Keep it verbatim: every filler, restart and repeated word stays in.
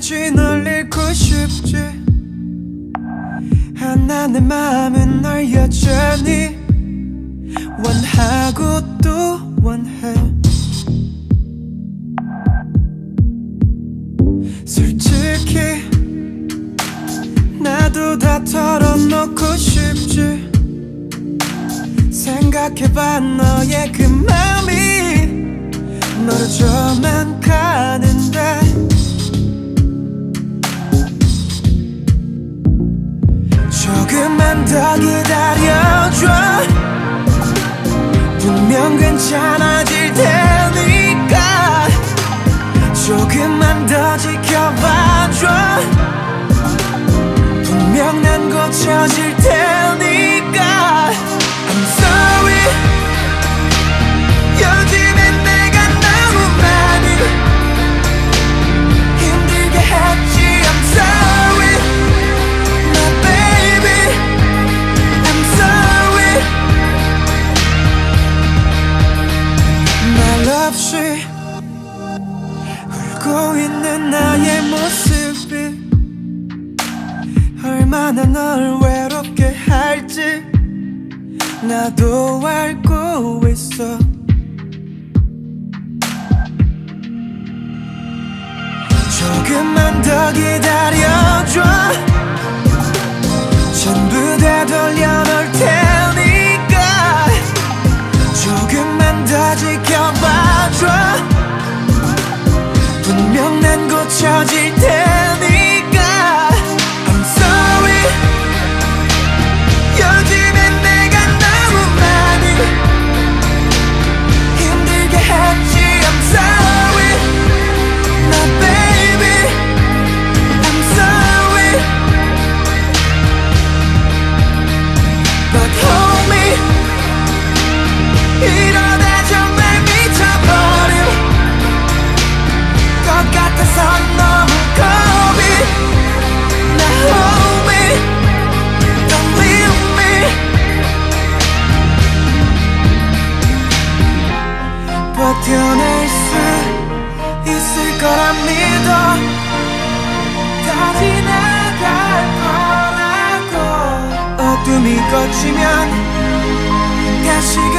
다시 널 잃고 싶지 않아. 내 맘은 널 여전히 원하고 또 원해. 솔직히 나도 다 털어놓고 싶지. 생각해봐 너의 그 맘이 멀어져만 가는데. 조금만 더 기다려줘. 분명 괜찮아질 테니까. 조금만 더 지켜봐줘. 분명 난 고쳐질 테니까. I'm sorry. 요즘엔 내가 너무 많이 힘들게 했지. I'm sorry my baby. I'm sorry. 말 없이 울고 있는 나의 모습이 얼마나 널 외롭게 할지 나도 알고 있어. 조금만 더 기다려줘. 전부 다 돌려놓을 테니까. 조금만 더 지켜봐줘. 분명 난 고쳐질 테니까. I'm sorry. 요즘엔 내가 너무 많이 힘들게 했지. I'm sorry my baby. I'm sorry. But hold me. 이러다 정말 미쳐버릴 것 같아서 너무 겁이 나. Hold me. Don't leave me. 버텨낼 수 있을 거라 믿어. 다 지나갈 거라고. 어둠이 걷히면 다시